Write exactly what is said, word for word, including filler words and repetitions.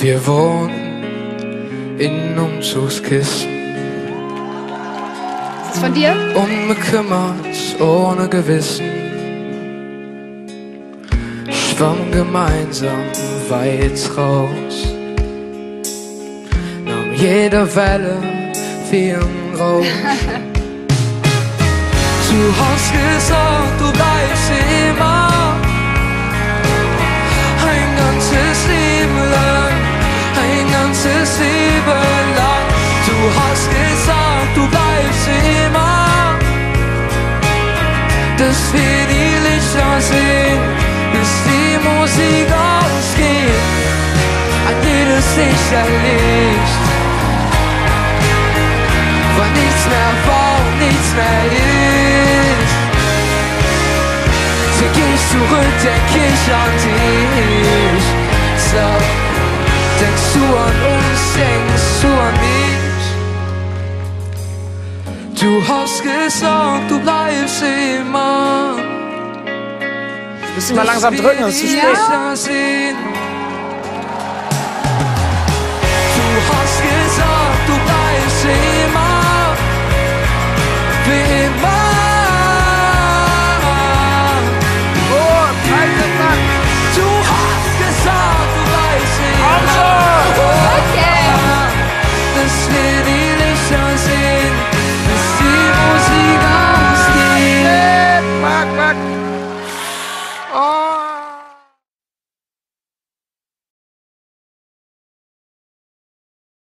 Wir wohnen in Umzugskisten. Ist das von dir? Unbekümmert, ohne Gewissen. Schwamm gemeinsam weit raus. Nahm jede Welle wie ein Rausch. Du hast gesagt, du bleibst immer. Ein ganzes Leben lang, ein ganzes Leben lang. Du hast gesagt, du bleibst immer, dass wir die Lichter sehen, bis die Musik ausgeht, an jedes Lichterlicht. Weil nichts mehr war und nichts mehr ist. So geh ich zurück, denk ich an dich. Sag, denkst du an uns, denkst du an mich? Du hast gesagt, du bleibst immer. Müssen wir langsam drücken, es ist zu spät. Ja.